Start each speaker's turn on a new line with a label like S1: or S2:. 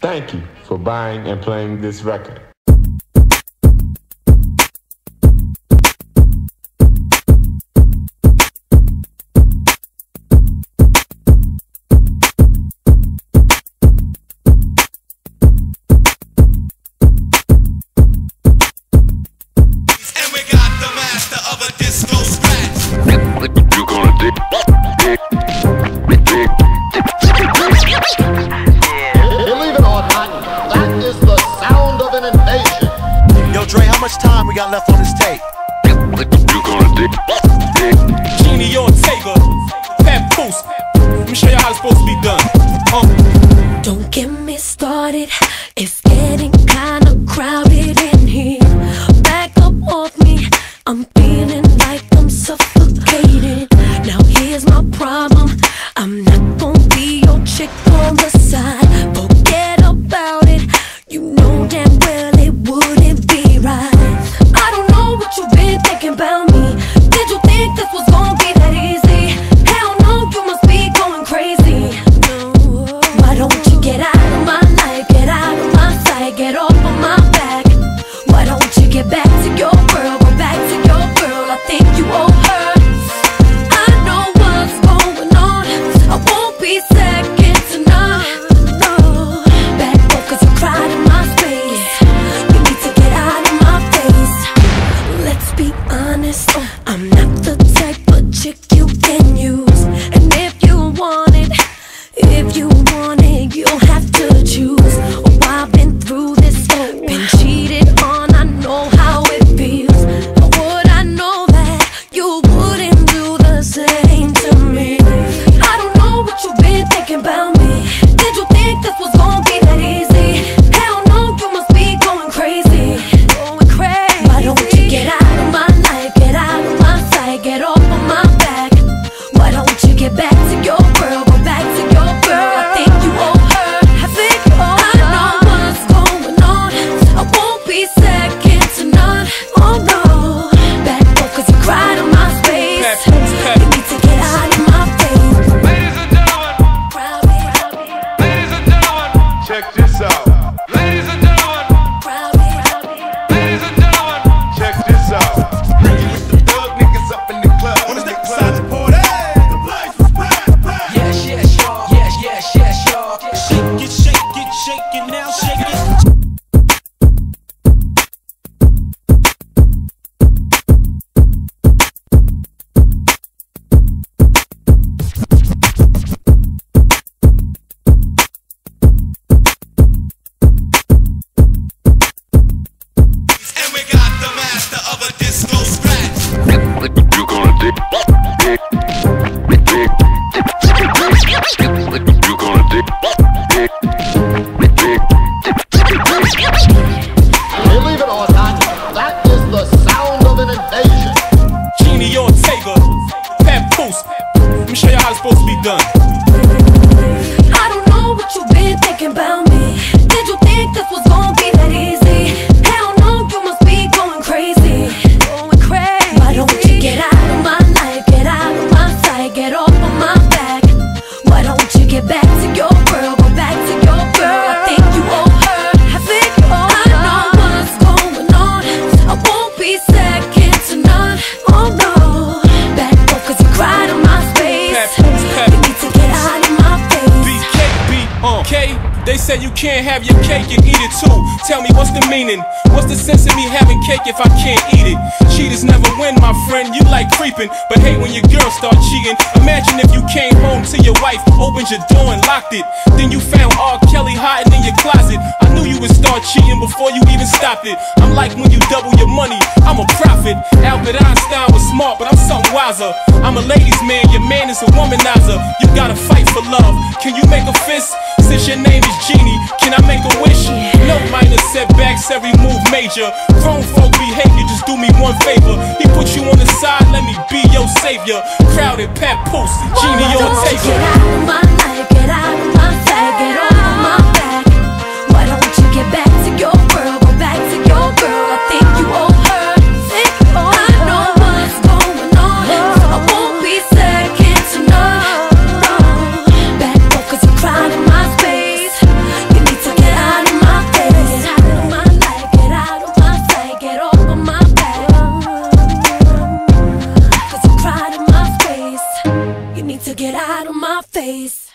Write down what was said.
S1: Thank you for buying and playing this record.
S2: We got left on this tape.
S3: Genie Ortega, Papoose. Let me show you how it's supposed to be done.
S4: Don't get me started. It's getting kinda crowded in here. Back up off me. I'm feeling like I'm suffocating. Now here's my problem. I'm not gonna be your chick on the side. Forget about it. You know damn well it wouldn't be right. What you been thinking about me? Did you think this was gonna be that easy? Hell no, you must be going crazy. No. Why don't you get out of my life? Get out of my sight, get off of my back. Why don't you get back to your girl? Go back to your girl, I think you owe her. I know what's going on, I won't be second to none. No. Back up cause you cried in my space. You need to get out of my face. Let's be honest, I'm not the type of chick you can use. And if you want it, you'll have to choose. Oh, I've been through this, been cheated on, I know how it feels. Would I know that you wouldn't do the same to me? I don't know what you've been thinking about me. Did you think this was gonna be that easy? Hell no, you must be going crazy. Going crazy. Why don't you get out of my life, get out of my sight, get off of my back? Why don't you get back to your girl, go back to your girl? I think you owe her. I think you owe her. I know what's going on, I won't be second to none. Oh no. Back up cause you cried in my space. You need to get out of my face.
S5: Ladies and gentlemen, ladies and gentlemen, check this out. Ladies and gentlemen, ladies and gentlemen, check this out. Ricky with the thug niggas up in the club. On the side the party, the place was packed.
S3: Yes, yes, y'all. Yes, yes, yes, y'all. Shake it, shake it, shake it now, shake it.
S5: And we got the master of a disco scratch.
S6: You gonna dig? You gonna dig?
S2: Believe it or not, that is the sound of an invasion.
S3: Genie Ortega, Papoose. Let me show you how it's supposed to be done.
S4: I don't know what you've been thinking about me. Did you think this was gonna be that easy? Hell no, you must be going crazy. Going crazy. Why don't you get out of my life, get out of my sight, get off of my back? Why don't you get back to your girl, go back to your girl? I think you owe her. I think you owe her. I know what's going on, I won't be second to none. Oh no. Back up cause you cried in my space. You need to get out of my face.
S3: BKB, they say you can't have your cake and eat it too. Tell me what's the meaning? What's the sense of me having cake if I can't eat it? Cheaters never win, my friend, you like creeping, but hate when your girl start cheating. Imagine if you came home to your wife, opened your door and locked it. Then you found R. Kelly hiding in your closet. I knew you would start cheating before you even stopped it. I'm like when you double your money, I'm a prophet. Albert Einstein was smart, but I'm something wiser. I'm a ladies man, your man is a womanizer. You gotta fight for love. Can you make a fist? Since your name is Genie, can I make a wish? No minor setbacks, every move major. Grown folk behavior, just do me one favor. He put you on the side, let me be your savior. Crowded, Papoose, Genie Ortega.
S4: Get out of my life, get out of my sight, get off of my back. Why don't you get back to your girl, go back to your girl? I think you owe her. I know what's going on, I won't be second to none. Back up cause you cried in my space. You need to get Get out of my face.